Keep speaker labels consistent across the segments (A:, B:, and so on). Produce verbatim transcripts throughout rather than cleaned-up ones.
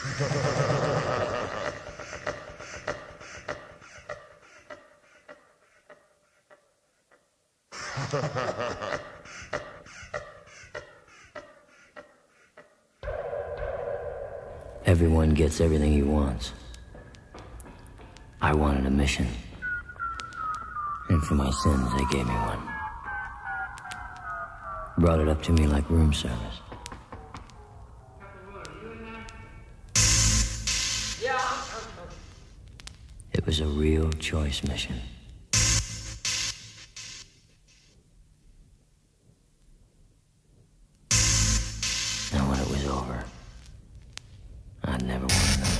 A: Everyone gets everything he wants. I wanted a mission. And for my sins, they gave me one. Brought it up to me like room service. It was a real choice mission. And when it was over, I never wanted to know.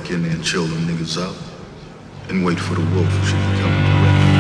B: back in there and chill them niggas out and wait for the wolf if she can come correct.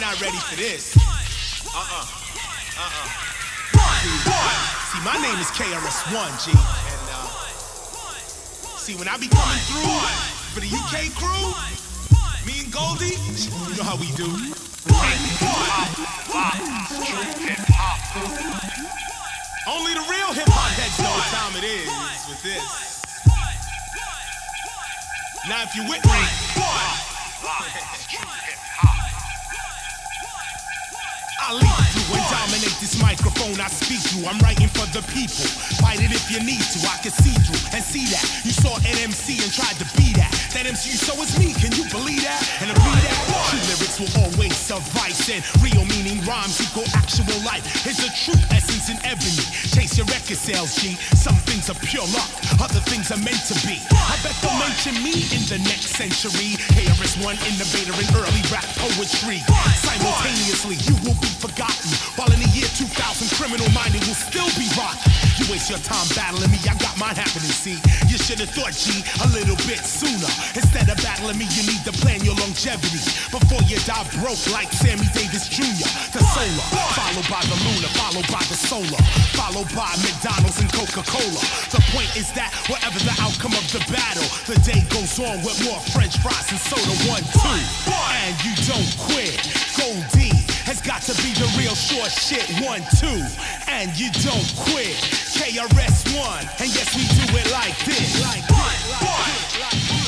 C: not ready for this. Uh-uh. Uh-uh. See, my name is K R S One, G. And, uh, see, when I be coming through for the U K crew, me and Goldie, you know how we do. Only the real hip-hop heads know what time it is with this. Now, if you with me, I lead through and dominate this microphone I speak through. I'm writing for the people. Fight it if you need to. I can see through and see that. You saw an M C and tried to be that. That M C you saw is me. Can you believe that? And to be that, true lyrics will always suffice. And real meaning rhymes equal actual life. It's the true essence in ebony. Chase your record sales, G. Some things are pure luck. Other things are meant to be. I bet they'll mention me in the next century. K R S One innovator in early rap poetry. Simultaneously, you will be forgotten, while in the year two thousand, criminal minded will still be rotten. You waste your time battling me, I got mine happening, see. You should have thought, G, a little bit sooner. Instead of battling me, you need to plan your longevity before you die broke like Sammy Davis Junior The solar, followed by the lunar, followed by the solar, followed by McDonald's and Coca-Cola. The point is that whatever the outcome of the battle, the day goes on with more French fries and soda. One, two, and you don't quit. Goldie has got to be the real short shit. One, two, and you don't quit. K R S One, and yes, we do it like this. Like this, like this, like this.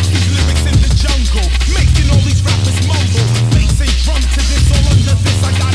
D: I got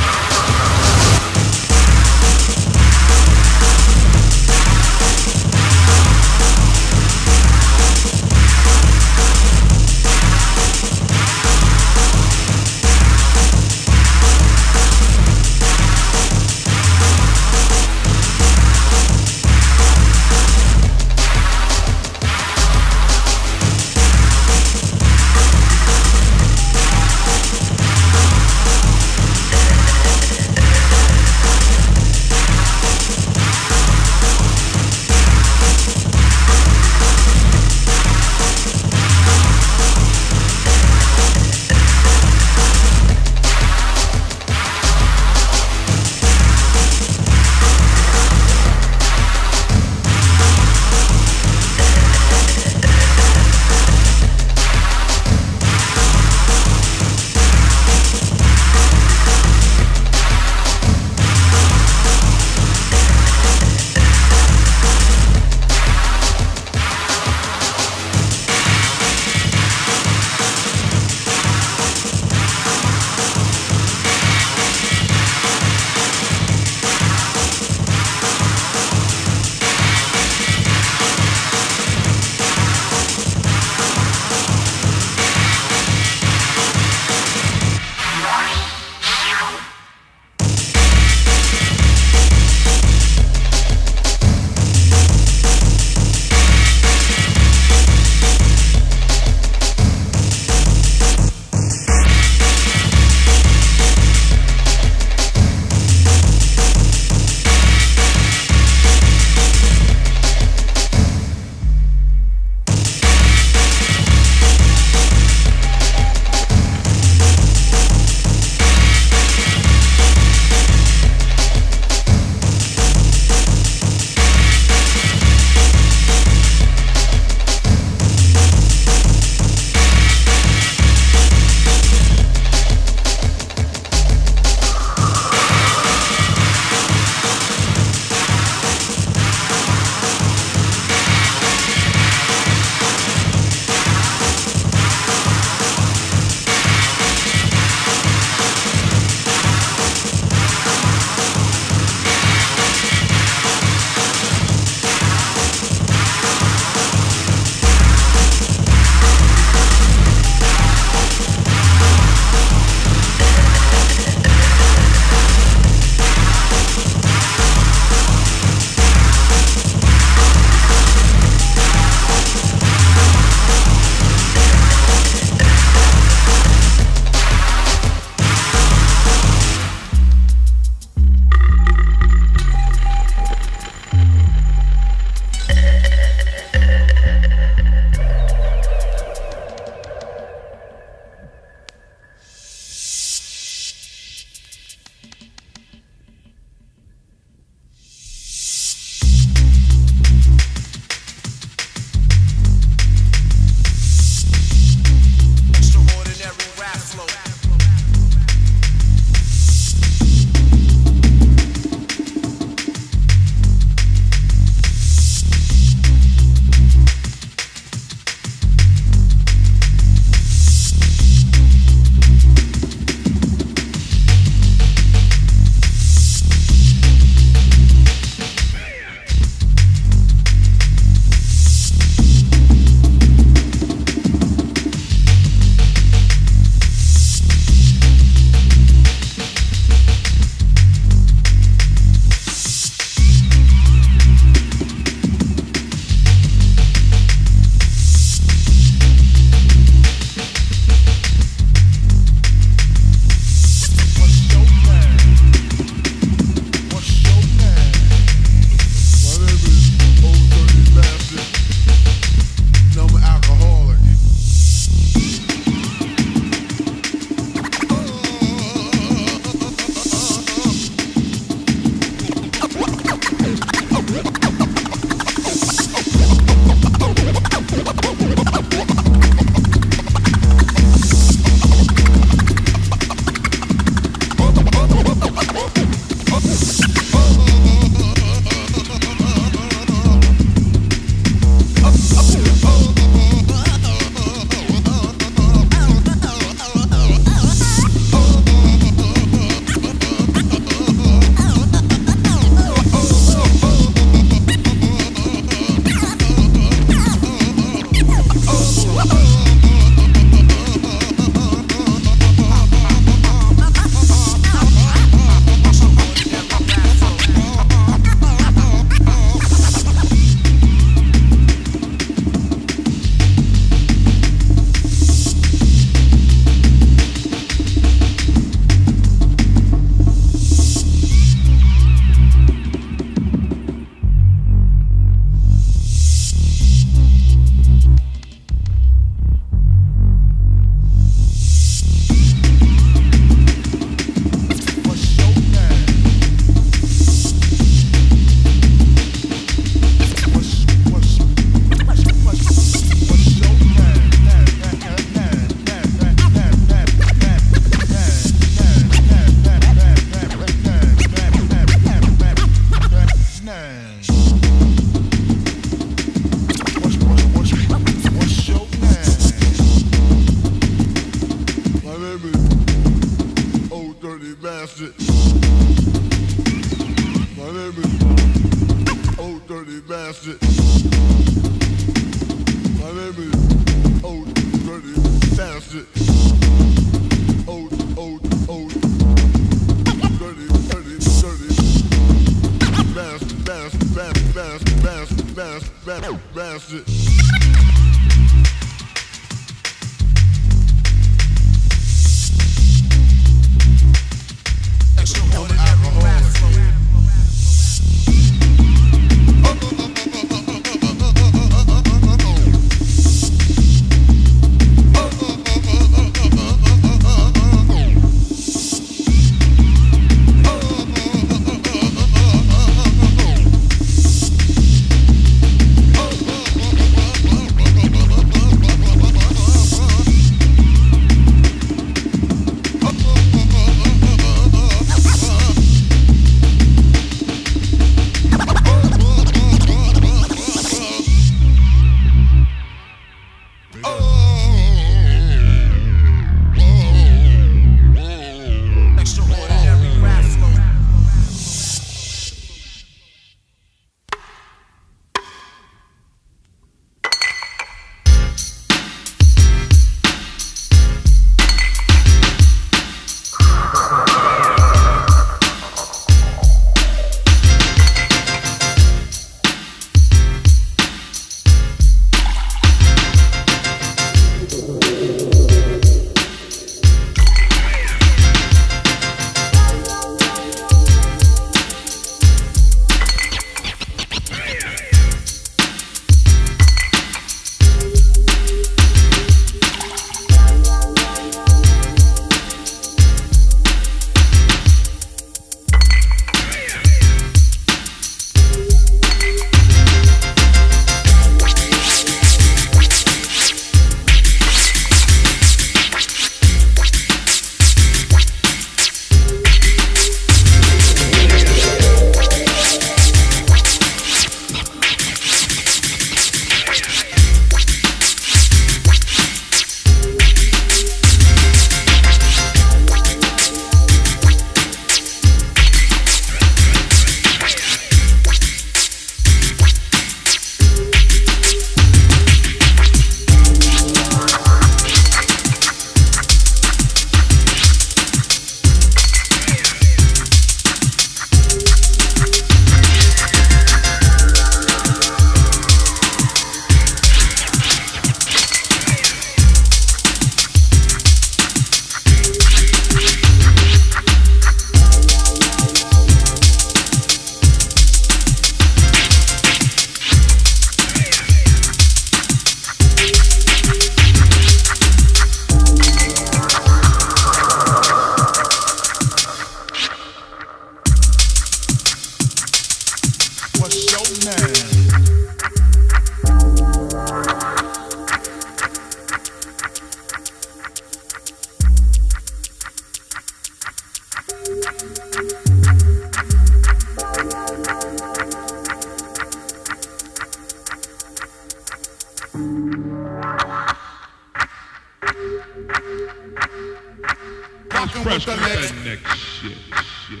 C: Rockin' with the legs.
D: Next shit, shit, shit.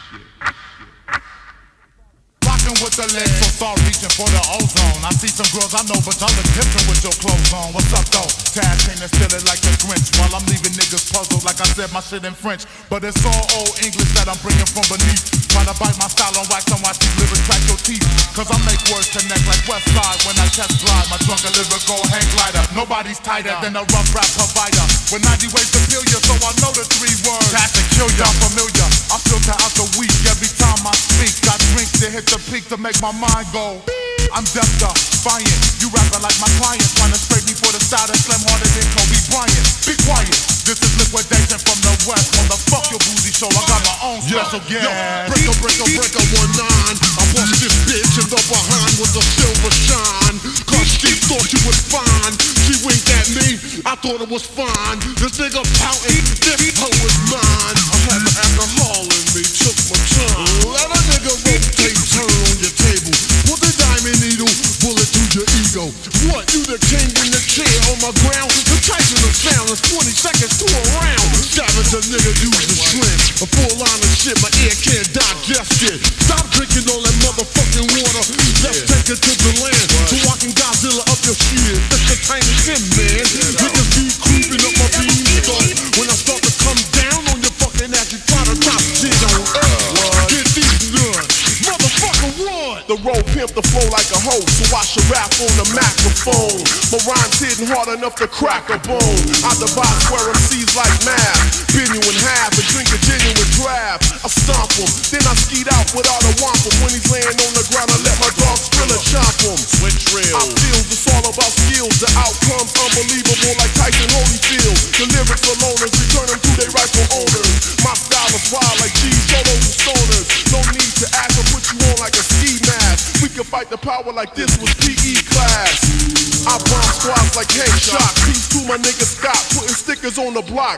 C: With the legs, so start reaching for the ozone. I see some girls I know, but y'all look different with your clothes on. What's up though? Tag chain and steal it like the Grinch, while I'm leaving niggas puzzled like I said my shit in French. But it's all old English that I'm bringing from beneath. Try to bite my style on wax and watch these lyrics crack your teeth. Cause I make words connect like West Side when I test glide. My drunken lyrical hang glider. Nobody's tighter than a rough rap provider. With ninety ways to kill you, so I know the three words. That's to kill you, I'm familiar. I filter out the weak every time I speak. Got drinks to hit the peak to make my mind go. I'm deaf defiant. You rapping like my client, trying to scrape me for the side and slam harder than Kobe Bryant. Be quiet. This is liquidation from the west. On the fuck your boozy show, I got my own special gas.
E: Breaker, breaker, breaker, one nine. I bust this bitch in the behind with a silver shine. Cause she thought she was fine. She winked at me, I thought it was fine. This nigga pouting, this hoe is mine. I had the alcohol in me, took my time. Let a nigga rotate, turn on your table. Put the diamond needle, bullet through your ego. What, you the king in the chair on my ground? The Tyson of sound is twenty seconds to a round. Savage a nigga use the shrimp. A full line of shit, my ear can't digest it. Stop drinking all that motherfucking water. Let's take it to the land. So I can Godzilla up your shit. That's the tiny Tim, man. Niggas be creeping up my beanstalk. When I start to come down on your fucking ass, you try to top shit on earth. Get these nuts. Motherfucker, what?
F: The road pimp the flow like a hoe, so I should rap on the microphone. My rhymes hitting hard enough to crack a bone. I divide square M Cs like math. Bend you in half and drink a genuine draft. I stomp him, then I skeet out without a wampum. When he's laying on the ground, I let my dog Skrilla chomp him.
E: Switch real.
F: I feel it's all about skills. The outcome's unbelievable like Tyson Holyfield. The lyrics are loners, return them to their rightful owners. My style is wild like G's, solos and stoners. No need to act or put you on like a ski mask. We can fight the power like this was P E class. I bomb squads like Hank Shock. Peace to my nigga Scott, putting stickers on the block.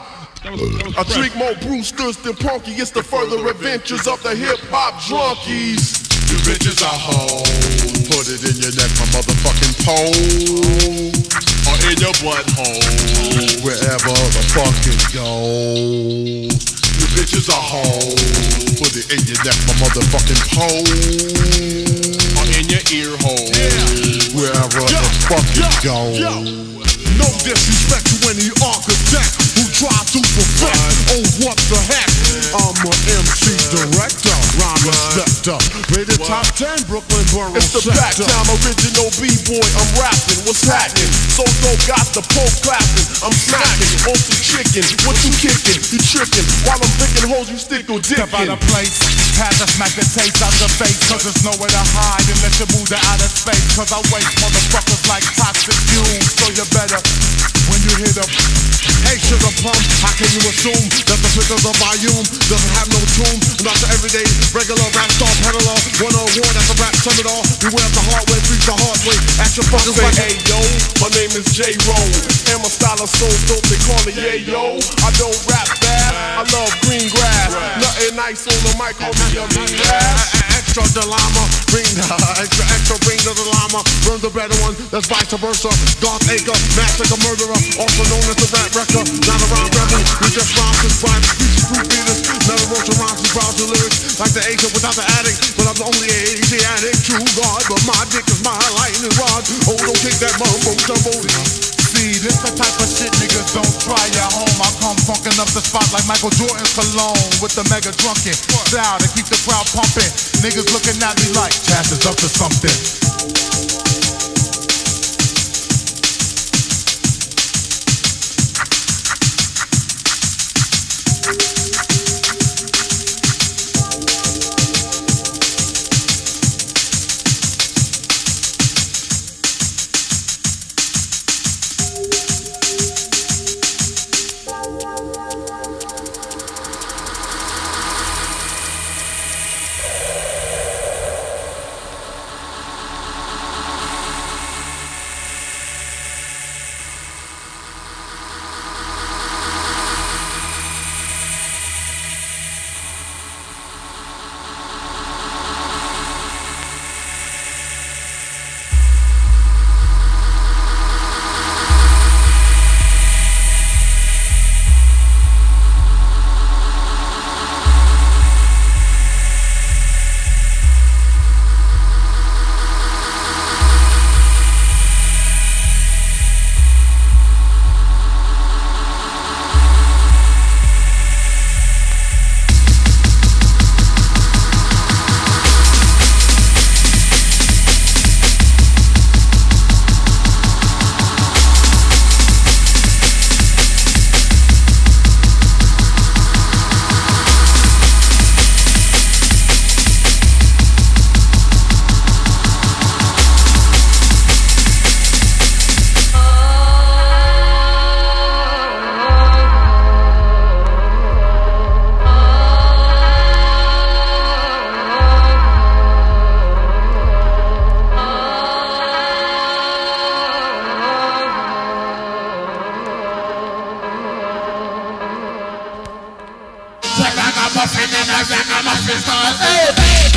F: I drink more Brewsters than Punky. It's the further adventures of the hip-hop drunkies.
E: You bitches are hoes. Put it in your neck, my motherfucking pole. Or in your butthole. Wherever the fuck it goes. You bitches are hoes. Put it in your neck, my motherfucking pole. Or in your ear hole. Yeah. Wherever yo, the fuck yo, it goes. Yo. No disrespect to any architect who tried to perfect. Oh, what the heck? I'm a M C director, rhyme inspector. Rated top ten, Brooklyn Borough
F: It's the back time original B-boy, I'm rapping. What's happening? So dope got the pole clapping. I'm smacking on some chicken. What you kicking? You tricking. While I'm picking holes, you stick or dicking.
C: Step out of place, had to smack the taste out the face. Cause there's nowhere to hide unless you move to outer space. Cause I waste motherfuckers like toxic fumes. So you better, when you hit up,
E: hey sugar plum, how can you assume that the flick of the volume doesn't have no tune? Not the everyday regular rap star peddler. One on one, that's a rap seminar. Beware of the hard way, preach the hard way. Ask your fuckers
F: say,
E: like
F: hey yo, my name is J-Roll. And my style is so dope, they call it yeah yo. I don't rap fast, I love green grass. Nothing nice on the mic, call me a mean ass.
E: Extra the llama, bring the extra, extra, bring the llama. Burn the better one, that's vice versa. Darth Acre, massacre murderer, also known as the rap wrecker. Not a rhyme rebel, we just rhymes and rhymes, speech fruit beaters. Never wrote your rhymes and browse your lyrics like the Asia without the addict. But I'm the only A Z addict, true God. But my dick is my lightning rod. Oh, don't take that mumbo jumbo.
C: see, this the type of shit niggas don't try at home. I come funkin' up the spot like Michael Jordan's cologne with the mega drunken style to keep the crowd pumping. Niggas looking at me like Chaz is up to something.
G: ragamuffin and a ragamuffin style. Hey!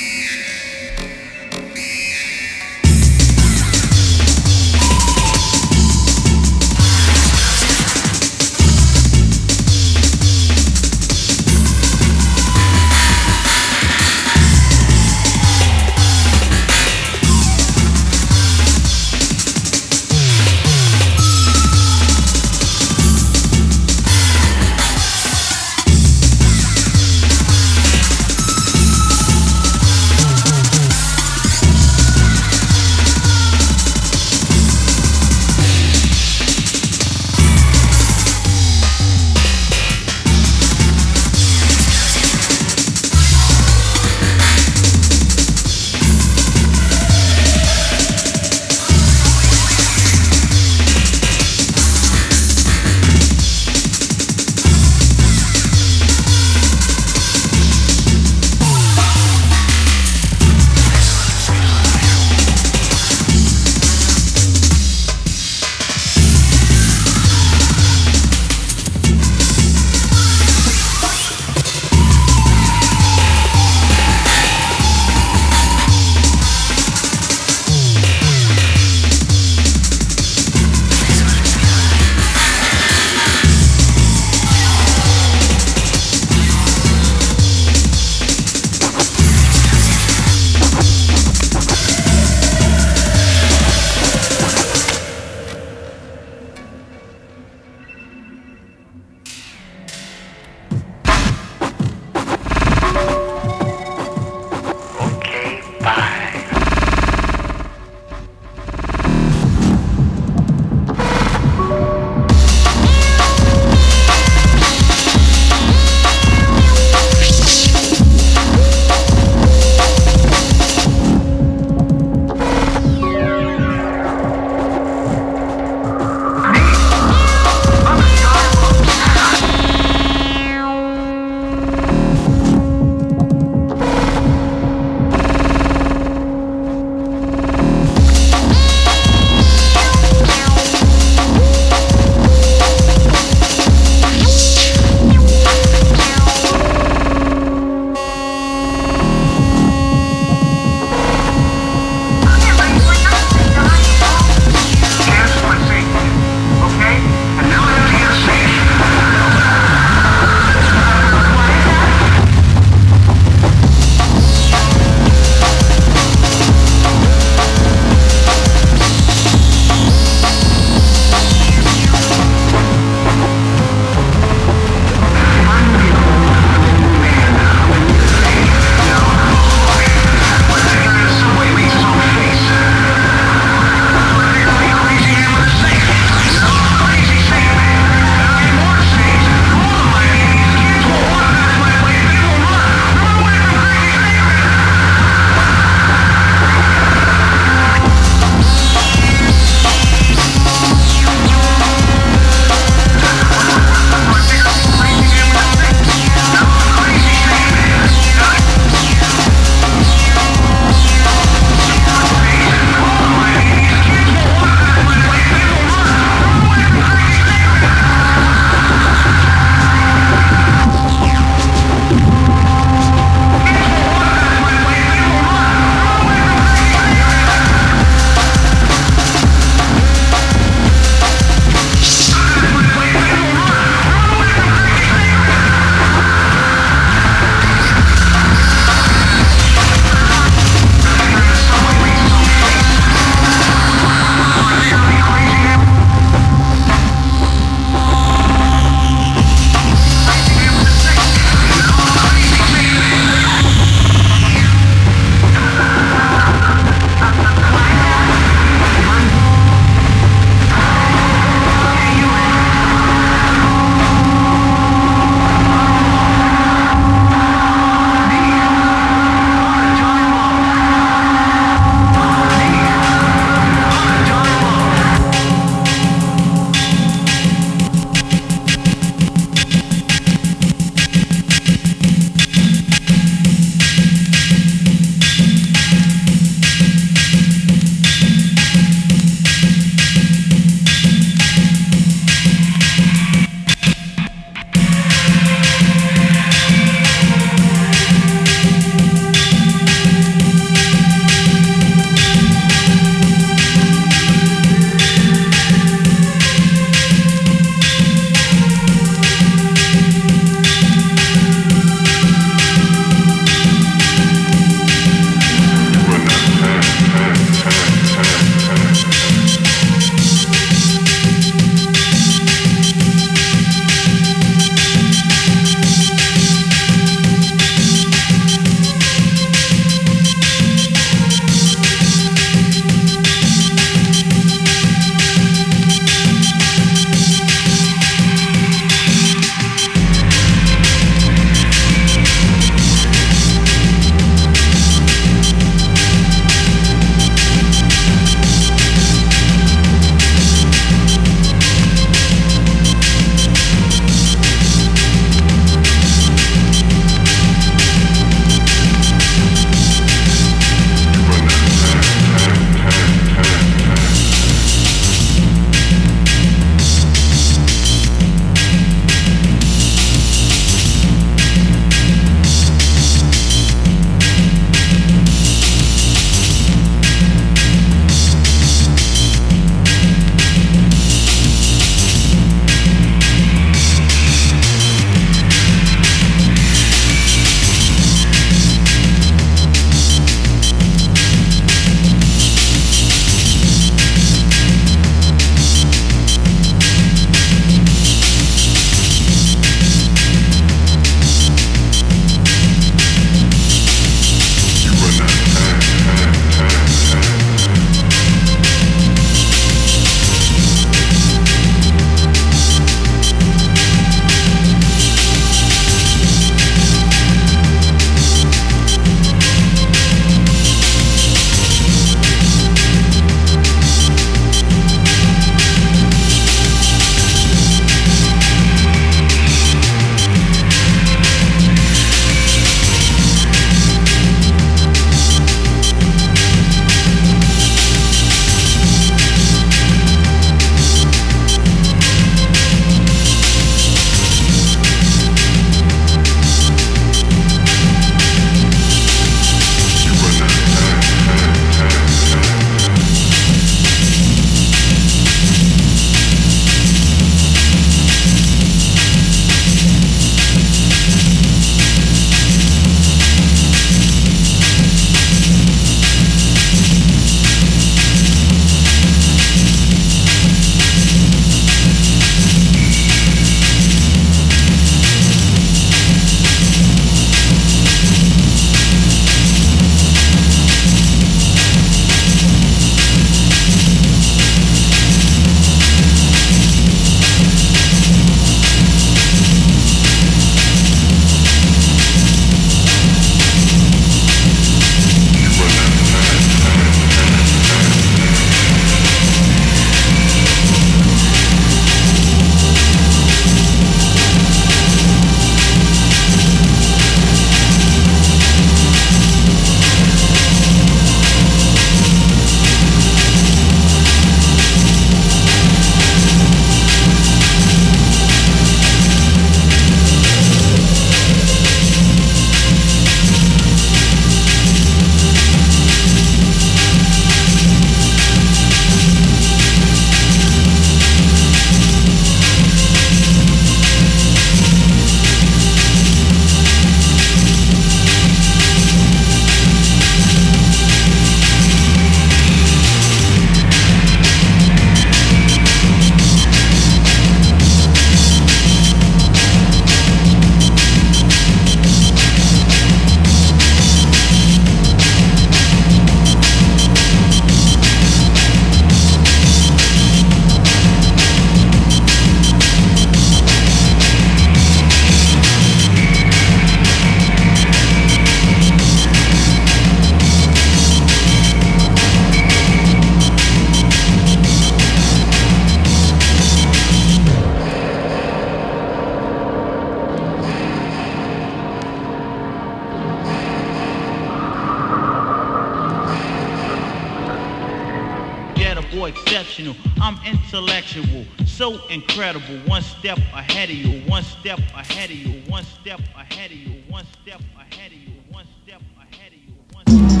H: professional, I'm intellectual, so incredible. One step ahead of you, one step ahead of you, one step ahead of you, one step ahead of you, one step ahead of you, one step ahead of you.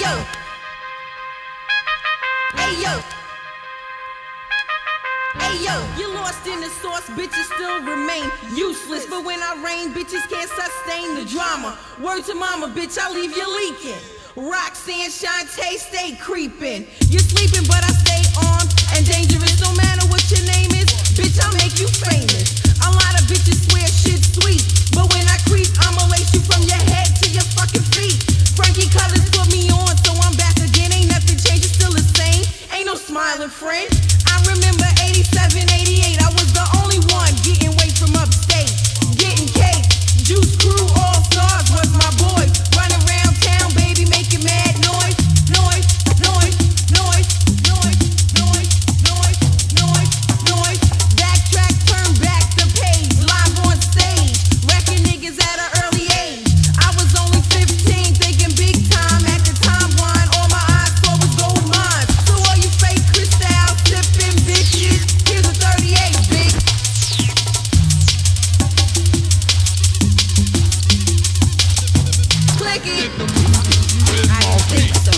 I: yo. Hey yo. Hey yo, you lost in the sauce, bitches still remain useless. But when I rain, bitches can't sustain the drama. Word to mama, bitch, I leave you leaking. Roxanne, Shantae, stay creeping. You're sleeping, but I stay armed and dangerous. No matter what your name is, bitch, I'll make you famous. A lot of bitches swear shit's sweet, but when I creep, I'ma lace you from your head to your fucking feet. Frankie Colors put me on, so I'm back again. Ain't nothing changed, it's still the same. Ain't no smiling friend. I remember eighty-seven, eighty-eight, I was the only one getting weight from upstate. Getting cake, Juice Crew, All Stars was my boys. Running around town, baby, making mad noise. Noise, noise, noise, noise, noise, noise, noise, noise. Backtrack, turn back the page, live on stage. Wrecking niggas at an early age. I was only fifteen, thinking big time. At the time, wine, all my eyes saw was gold mines. So all you fake crystal sipping bitches, here's a thirty-eight, bitch. Click it. I don't think so.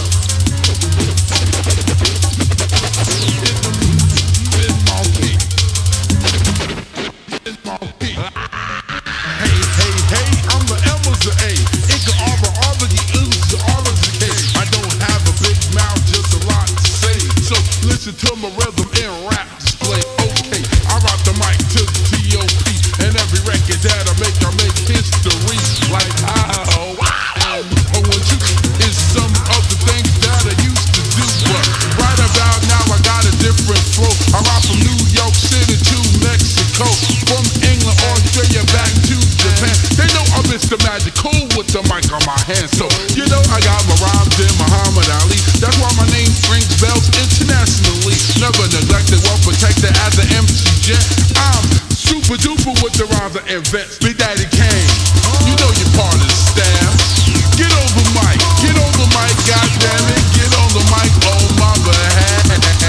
E: Hey, hey, hey, I'm the M as the A. It can R A W the U's, the R as the K. I don't have a big mouth, just a lot to say. So listen to my rhythm and rap display. Okay, I rock the mic to the T O P. And every record that I make, I make history. Like how and oh, and you is some of the things that I used to do. But right about now, I got a different flow. I rock from New York City to Mexico. From England, Australia, back to Japan. They know I'm Mister Magical with the mic on my hand. So, you know, I got my rhymes in Muhammad Ali. That's why my name rings bells internationally. Never neglected, well protected as an M C jet. I'm super duper with the rhymes I invent. Big Daddy Kane, you know you're part of the staff. Get over mic, get over mic, goddammit. Get on the mic on my behalf.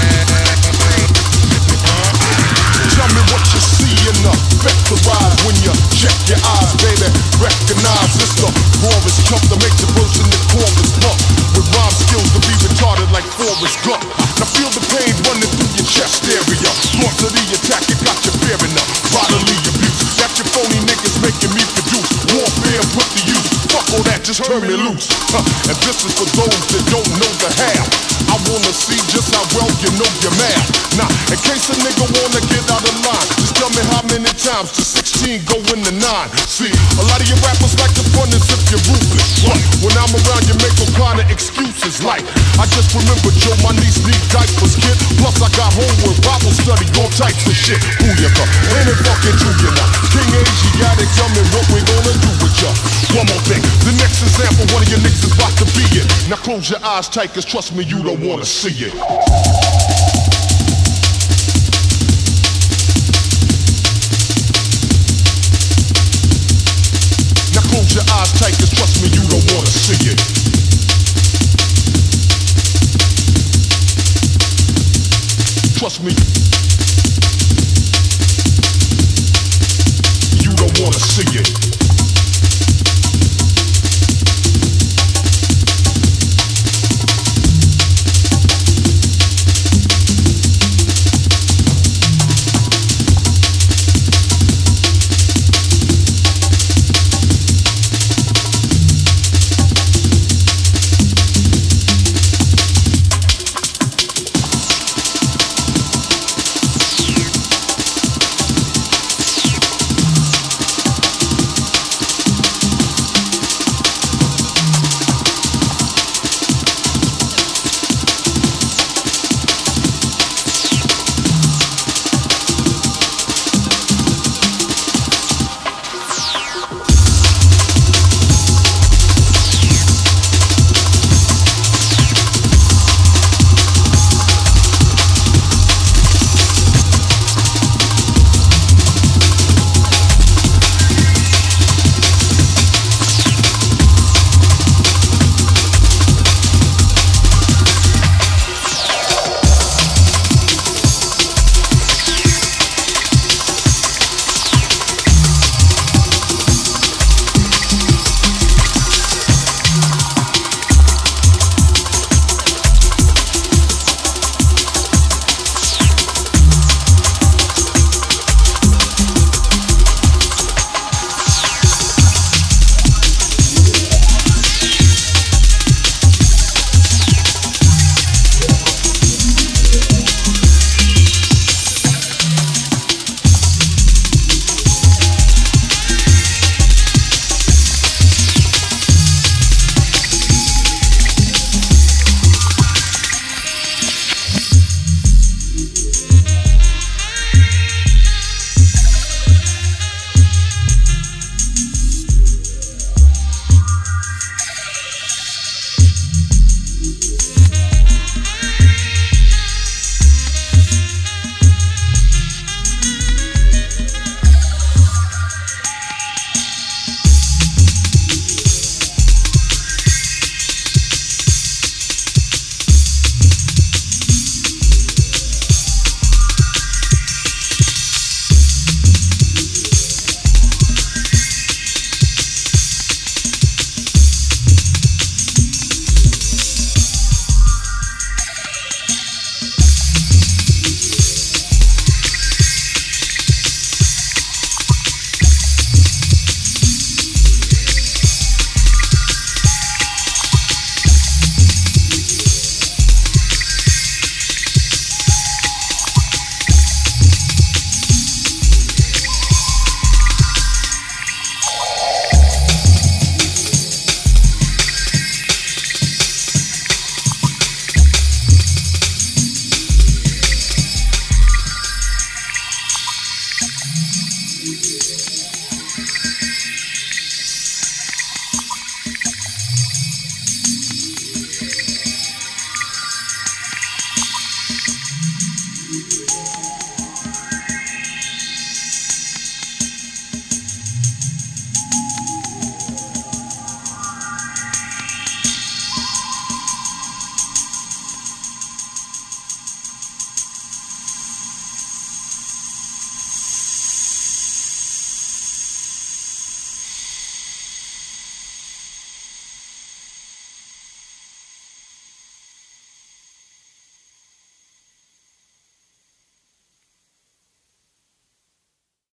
F: Tell me what you see in the vectorize when you check your eyes, baby. Recognize it's the rawest chump that makes a person the chorus pump. With rhyme skills to be retarded like Forrest Gump. Now feel the pain running through your chest area. Thoughts of the attack, it got you fearing up. Bodily abuse, that's your phony niggas making me produce. Warfare put to use, fuck all that, just turn me loose. Huh. And this is for those that don't know the half. I wanna see just how well you know your math. Now, in case a nigga wanna get out of line, just tell me how many times to sixteen go in the nine. See, a lot of your rappers like to front as if you're ruthless. What? When I'm around, you make all kind of excuses. Like, I just remember Joe, my niece need diapers, kid. Plus, I got homework, Bible study, all types of shit. Who you got? Ain't it fucking true, you know? King Asiatic, tell me what we gonna do with ya. One more thing, the next example, one of your niggas is about to be it. Now close your eyes tight, cause trust me, you don't wanna see it. Now close your eyes tight, cause trust me, you don't wanna see it. Trust me.